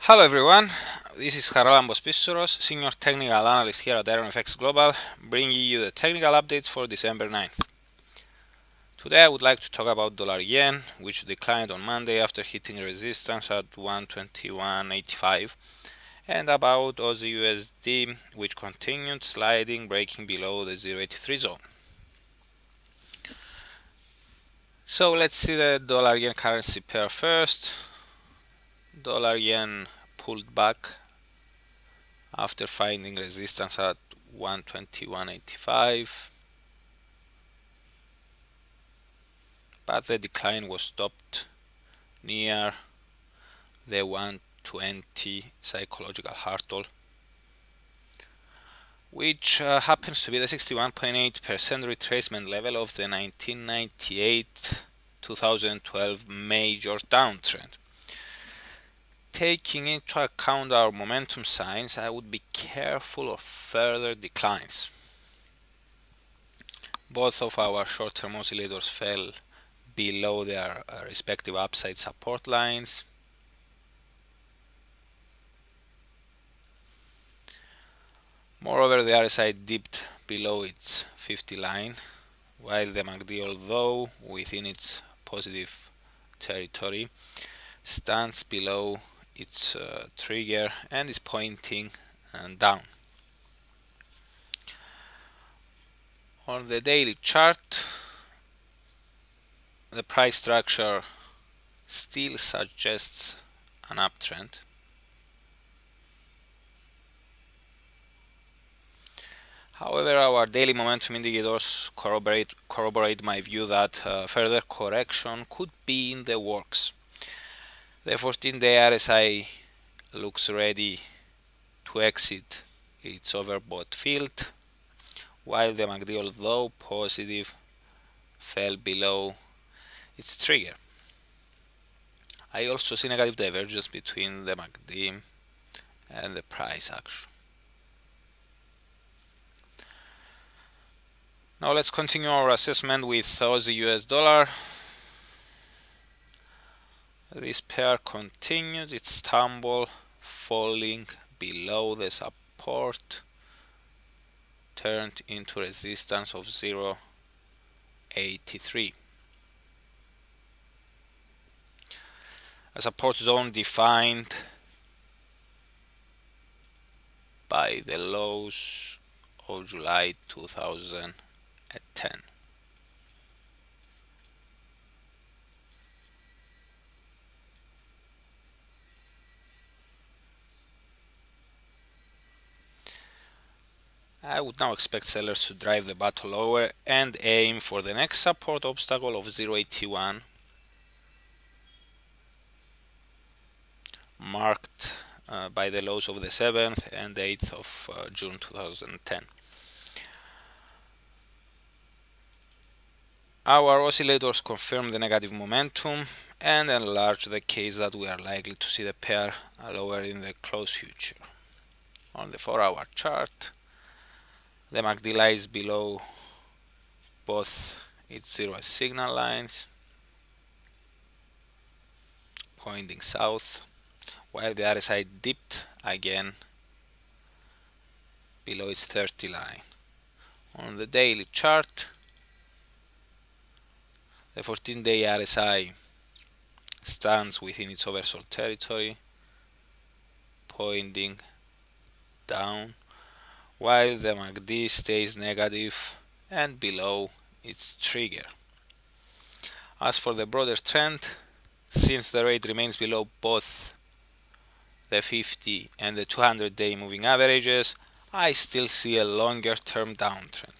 Hello everyone, this is Haralambos Pissouros, Senior Technical Analyst here at IronFX Global, bringing you the technical updates for December 9th. Today I would like to talk about dollar yen, which declined on Monday after hitting resistance at 121.85, and about Aussie USD, which continued sliding, breaking below the 0.83 zone. So let's see the dollar yen currency pair first. Dollar yen pulled back after finding resistance at 121.85, but the decline was stopped near the 120 psychological hurdle, which happens to be the 61.8% retracement level of the 1998-2012 major downtrend. Taking into account our momentum signs, I would be careful of further declines. Both of our short-term oscillators fell below their respective upside support lines. Moreover, the RSI dipped below its 50 line, while the MACD, although within its positive territory, stands below its trigger and is pointing down. On the daily chart, the price structure still suggests an uptrend. However, our daily momentum indicators corroborate my view that further correction could be in the works. The 14-day RSI looks ready to exit its overbought field, while the MACD, although positive, fell below its trigger. I also see negative divergence between the MACD and the price action. Now let's continue our assessment with Aussie US dollar. This pair continued its tumble, falling below the support, turned into resistance of 0.83. A support zone defined by the lows of July 2010. I would now expect sellers to drive the battle lower and aim for the next support obstacle of 0.81, marked by the lows of the 7th and 8th of June 2010. Our oscillators confirm the negative momentum and enlarge the case that we are likely to see the pair lower in the close future. On the 4-hour chart, the MACD lies below both its zero signal lines, pointing south, while the RSI dipped again below its 30 line. On the daily chart, the 14-day RSI stands within its oversold territory, pointing down, while the MACD stays negative and below its trigger. As for the broader trend, since the rate remains below both the 50 and the 200-day moving averages, I still see a longer term downtrend.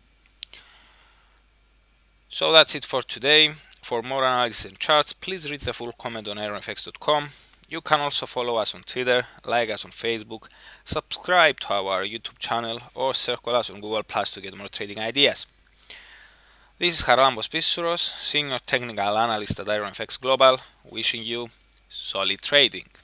So that's it for today. For more analysis and charts, please read the full comment on ironfx.com. You can also follow us on Twitter, like us on Facebook, subscribe to our YouTube channel, or circle us on Google Plus to get more trading ideas. This is Haralambos Pissouros, Senior Technical Analyst at IronFX Global, wishing you solid trading.